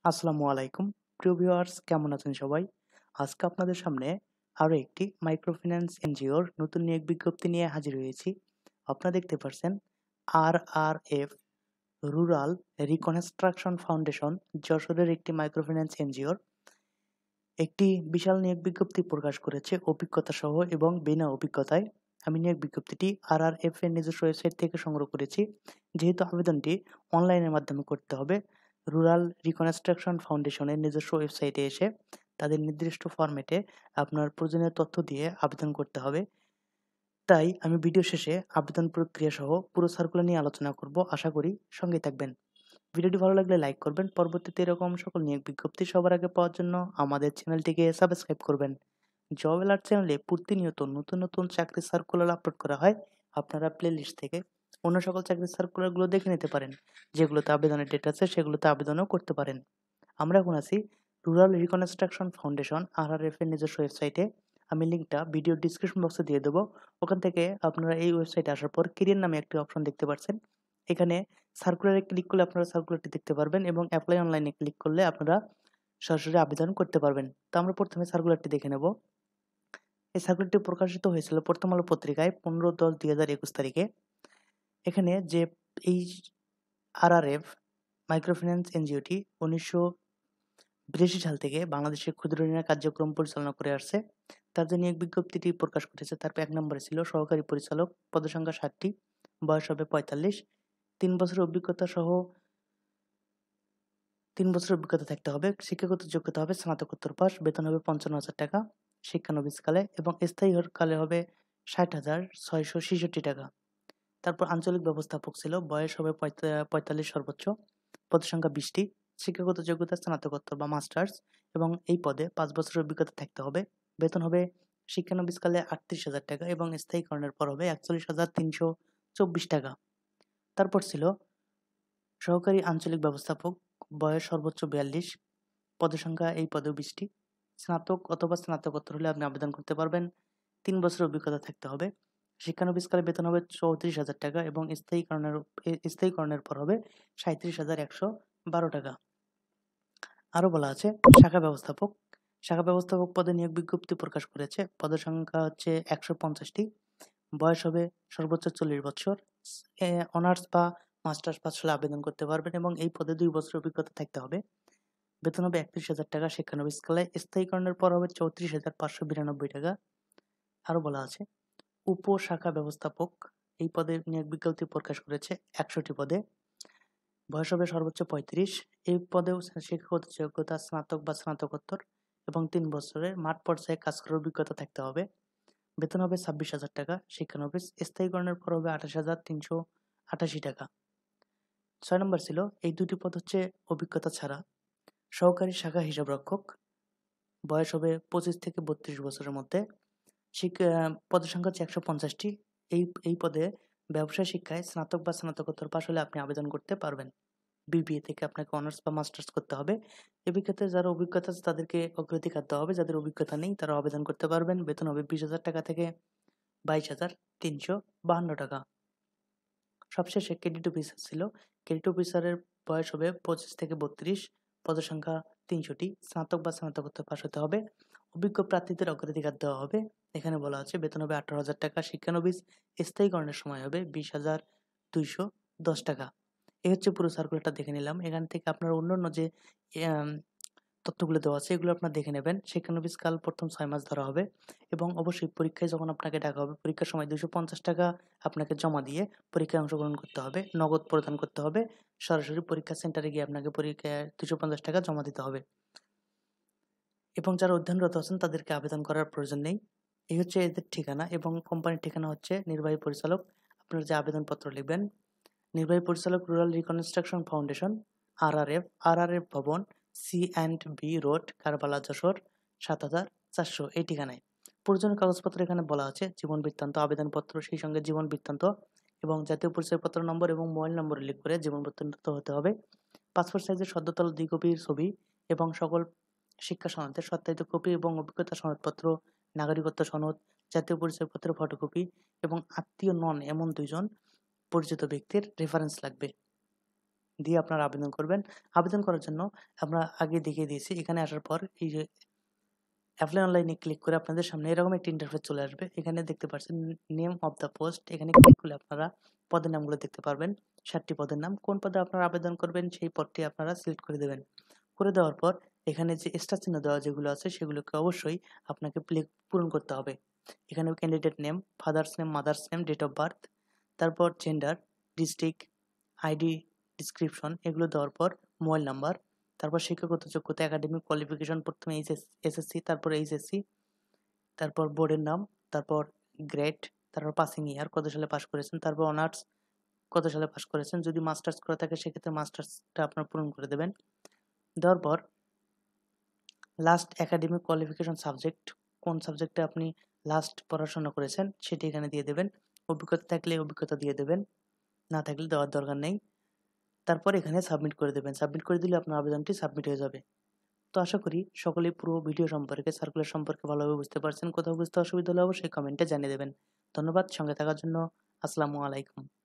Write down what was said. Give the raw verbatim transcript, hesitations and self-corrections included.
আসসালামু আলাইকুম প্রিয় ভিউয়ার্স, কেমন আছেন সবাই? আজকে আপনাদের সামনে আরো একটি মাইক্রোফিন্যান্স এনজিওর নতুন নিয়োগ বিজ্ঞপ্তি নিয়ে হাজির হয়েছি। আপনারা দেখতে পাচ্ছেন R R F rural reconstruction foundation যশোরের একটি মাইক্রোফিন্যান্স এনজিওর একটি বিশাল নিয়োগ বিজ্ঞপ্তি প্রকাশ করেছে অভিজ্ঞতা সহ এবং বিনা অভিজ্ঞতায়। আমি নিয়োগ বিজ্ঞপ্তিটি আর আর এফ এর নিজস্ব ওয়েবসাইট থেকে সংগ্রহ করেছি। যেহেতু আবেদনটি অনলাইনের মাধ্যমে করতে হবে, রুরাল রিকনস্ট্রাকশন ফাউন্ডেশনের নিজস্ব ওয়েবসাইটে এসে তাদের নির্দিষ্ট ফরম্যাটে আপনার প্রয়োজনীয় তথ্য দিয়ে আবেদন করতে হবে। তাই আমি ভিডিও শেষে আবেদন প্রক্রিয়া সহ পুরো সার্কুলার নিয়ে আলোচনা করব। আশা করি সঙ্গেই থাকবেন। ভিডিওটি ভালো লাগলে লাইক করবেন। পরবর্তীতে এরকম সকল নিয়োগ বিজ্ঞপ্তি সবার আগে পাওয়ার জন্য আমাদের চ্যানেলটিকে সাবস্ক্রাইব করবেন। জব অ্যালার্ট চ্যানেলে প্রতিনিয়ত নতুন নতুন চাকরির সার্কুলার আপলোড করা হয়। আপনারা প্লেলিস্ট থেকে অন্য সকল চাকরির সার্কুলারগুলো দেখে নিতে পারেন। যেগুলোতে আবেদনের ডেট আছে সেগুলোতে আবেদনও করতে পারেন। আমরা এখন আছি rural reconstruction foundation R R F এর নিজস্ব ওয়েবসাইটে। আমি লিঙ্কটা ভিডিও ডিসক্রিপশন বক্সে দিয়ে দেবো। ওখান থেকে আপনারা এই ওয়েবসাইটে আসার পর কেরিয়ার নামে একটি অপশন দেখতে পাচ্ছেন। এখানে সার্কুলারে ক্লিক করলে আপনারা সার্কুলারটি দেখতে পারবেন এবং অ্যাপ্লাই অনলাইনে ক্লিক করলে আপনারা সরাসরি আবেদন করতে পারবেন। তো আমরা প্রথমে সার্কুলারটি দেখে নেব। এই সার্কুলারটি প্রকাশিত হয়েছিল প্রথম আলো পত্রিকায় পনেরো দশ দুই হাজার একুশ তারিখে। এখানে যে এই আর আর এফ মাইক্রোফিন্যান্স এনজিওটি উনিশশো বিরাশি সাল থেকে বাংলাদেশে ক্ষুদ্র ঋণের কার্যক্রম পরিচালনা করে আসছে। তার যে নিয়োগ বিজ্ঞপ্তিটি প্রকাশ করেছে তার এক নম্বরে ছিল সহকারী পরিচালক, পদসংখ্যা ষাটটি, বয়স হবে পঁয়তাল্লিশ, তিন বছরের অভিজ্ঞতা সহ তিন বছরের অভিজ্ঞতা থাকতে হবে। শিক্ষাগত যোগ্যতা হবে স্নাতকোত্তর পাস। বেতন হবে পঞ্চান্ন হাজার টাকা শিক্ষানবিশকালে এবং স্থায়ী কালে হবে ষাট হাজার ছয়শো ছেষট্টি টাকা। তারপর আঞ্চলিক ব্যবস্থাপক ছিল, বয়স হবে পঁয়তাল্লিশ সর্বোচ্চ, পদসংখ্যা বিশটি, শিক্ষাগত যোগ্যতা স্নাতকোত্তর বা মাস্টার্স এবং এই পদে পাঁচ বছরের অভিজ্ঞতা থাকতে হবে। বেতন হবে শিক্ষানবিশকালে আটত্রিশ হাজার টাকা এবং স্থায়ীকরণের পর হবে একচল্লিশ হাজার তিনশো চব্বিশ টাকা। তারপর ছিল সহকারী আঞ্চলিক ব্যবস্থাপক, বয়স সর্বোচ্চ বিয়াল্লিশ, পদসংখ্যা এই পদেও বিশটি, স্নাতক অথবা স্নাতকোত্তর হলে আপনি আবেদন করতে পারবেন। তিন বছরের অভিজ্ঞতা থাকতে হবে। শিক্ষানবিশকালে বেতন হবে চৌত্রিশ হাজার টাকা এবং স্থায়ীকরণের স্থায়ীকরণের পর হবে সাঁত্রিশ হাজার একশো বারো টাকা। আরও বলা আছে শাখা ব্যবস্থাপক। শাখা ব্যবস্থাপক পদে নিয়োগ বিজ্ঞপ্তি প্রকাশ করেছে। পদের সংখ্যা হচ্ছে একশো পঞ্চাশটি। বয়স হবে সর্বোচ্চ চল্লিশ বছর। অনার্স বা মাস্টার্স পাস হলে আবেদন করতে পারবেন এবং এই পদে দুই বছর অভিজ্ঞতা থাকতে হবে। বেতন হবে একত্রিশ হাজার টাকা শিক্ষানবিশকালে। স্থায়ীকরণের পর হবে চৌত্রিশ হাজার পাঁচশো বিরানব্বই টাকা। আরও বলা আছে উপশাখা ব্যবস্থাপক। এই পদে নিয়োগ বিজ্ঞপ্তি প্রকাশ করেছে একশোটি পদে। বয়স হবে সর্বোচ্চ পঁয়ত্রিশ। এই পদেও শিক্ষাগত যোগ্যতা স্নাতক বা স্নাতকোত্তর এবং তিন বছরের মাঠ পর্যায়ে কাজ করার অভিজ্ঞতা থাকতে হবে। বেতন হবে ছাব্বিশ হাজার টাকা শিক্ষানবিশ। স্থায়ীকরণের পর হবে আঠাশ হাজার তিনশো আটাশি টাকা। ছয় নম্বর ছিল এই দুটি পদ হচ্ছে অভিজ্ঞতা ছাড়া। সহকারী শাখা হিসাবরক্ষক, বয়স হবে পঁচিশ থেকে বত্রিশ বছরের মধ্যে। শিক্ষা পদের সংখ্যা হচ্ছে একশো পঞ্চাশটি। এই এই পদে ব্যবসা শিক্ষায় স্নাতক বা স্নাতকোত্তর পাশ হলে আপনি আবেদন করতে পারবেন। বিবিএ থেকে আপনাকে অনার্স বা মাস্টার্স করতে হবে। এই ক্ষেত্রে যারা অভিজ্ঞতা আছে তাদেরকে অগ্রাধিকার দেওয়া হবে, যাদের অভিজ্ঞতা নেই তারা আবেদন করতে পারবেন। বেতন হবে বিশ হাজার টাকা থেকে বাইশ হাজার তিনশো বাহান্ন টাকা। সবশেষে ক্রেডিট অফিসার ছিল। ক্রেডিট অফিসারের বয়স হবে পঁচিশ থেকে বত্রিশ, পদসংখ্যা তিনশোটি, স্নাতক বা স্নাতকোত্তর পাশ হতে হবে। অভিজ্ঞ প্রার্থীদের অগ্রাধিকার দেওয়া হবে। এখানে বলা আছে বেতন হবে আঠারো হাজার টাকা শিক্ষানবিশ। স্থায়ীকরণের সময় হবে বিশ হাজার দুইশো দশ টাকা। এই হচ্ছে পুরো সার্কুলারটা দেখে নিলাম। এখান থেকে আপনার অন্যান্য যে তথ্যগুলো দেওয়া আছে এগুলো আপনার দেখে নেবেন। শিক্ষানবিশকাল প্রথম ছয় মাস ধরা হবে এবং অবশ্যই পরীক্ষায় যখন আপনাকে ডাকা হবে পরীক্ষার সময় দুইশো পঞ্চাশ টাকা আপনাকে জমা দিয়ে পরীক্ষায় অংশগ্রহণ করতে হবে। নগদ প্রদান করতে হবে। সরাসরি পরীক্ষা সেন্টারে গিয়ে আপনাকে পরীক্ষায় দুইশো পঞ্চাশ টাকা জমা দিতে হবে এবং যারা অধ্যয়নরত আছেন তাদেরকে আবেদন করার প্রয়োজন নেই। এই হচ্ছে এদের ঠিকানা এবং কোম্পানির ঠিকানা হচ্ছে নির্বাহী পরিচালক। আপনারা যে আবেদনপত্র লিখবেন, নির্বাহী পরিচালক rural reconstruction foundation R R F R R F ভবন C and B road Karbala Jessore সাত হাজার চারশো এই ঠিকানায়। প্রয়োজনীয় কাগজপত্র এখানে বলা আছে জীবন বৃত্তান্ত, আবেদনপত্র, সেই সঙ্গে জীবন বৃত্তান্ত এবং জাতীয় পরিচয়পত্র নম্বর এবং মোবাইল নম্বর উল্লেখ করে জীবন বৃত্তান্ত হতে হবে। পাসপোর্ট সাইজের সদ্যতল দুই কপির ছবি এবং সকল শিক্ষা সনদের সত্যায়িত কপি এবং অভিজ্ঞতা সনদপত্র, নাগরিকত্ব সনদ, জাতীয় পরিচয়পত্রের ফটোকপি এবং আত্মীয় নন এমন দুইজন পরিচিত ব্যক্তির রেফারেন্স লাগবে। দিয়ে আপনারা আবেদন করবেন। আবেদন করার জন্য আমরা আগে দেখিয়ে দিয়েছি। এখানে আসার পর এই যে অ্যাপ্লাই অনলাইনে ক্লিক করে আপনাদের সামনে এরকম একটি ইন্টারফেস চলে আসবে। এখানে দেখতে পাচ্ছেন নেম অফ দ্য পোস্ট, এখানে ক্লিক করলে আপনারা পদের নামগুলো দেখতে পারবেন। সাত টি পদের নাম। কোন পদে আপনারা আবেদন করবেন সেই পদটি আপনারা সিলেক্ট করে দেবেন। করে দেওয়ার পর এখানে যে স্টার চিহ্ন দেওয়া যেগুলো আছে সেগুলোকে অবশ্যই আপনাকে প্লে পূরণ করতে হবে। এখানে candidate name, father's name, mother's name, date of birth, তারপর জেন্ডার, ডিস্ট্রিক্ট, আইডি, ডেসক্রিপশন এগুলো দেওয়ার পর মোবাইল নাম্বার, তারপর শিক্ষাগত যোগ্যতা, একাডেমিক কোয়ালিফিকেশন প্রথমে এইচএস এসএসসি, তারপর এইচএসসি, তারপর বোর্ডের নাম, তারপর গ্রেড, তারপর পাসিং ইয়ার কত সালে পাস করেছেন, তারপর অনার্স কত সালে পাস করেছেন। যদি মাস্টার্স করা থাকে সেক্ষেত্রে মাস্টার্সটা আপনারা পূরণ করে দেবেন। দেওয়ার পর লাস্ট একাডেমিক কোয়ালিফিকেশন সাবজেক্ট, কোন সাবজেক্টে আপনি লাস্ট পড়াশোনা করেছেন সেটি এখানে দিয়ে দেবেন। অভিজ্ঞতা থাকলে অভিজ্ঞতা দিয়ে দেবেন, না থাকলে দেওয়ার দরকার নেই। তারপর এখানে সাবমিট করে দেবেন। সাবমিট করে দিলে আপনার আবেদনটি সাবমিট হয়ে যাবে। তো আশা করি সকলেই পুরো ভিডিও সম্পর্কে, সার্কুলার সম্পর্কে ভালোভাবে বুঝতে পারছেন। কোথাও বুঝতে অসুবিধা হলে অবশ্যই কমেন্টে জানিয়ে দেবেন। ধন্যবাদ সঙ্গে থাকার জন্য। আসসালামু আলাইকুম।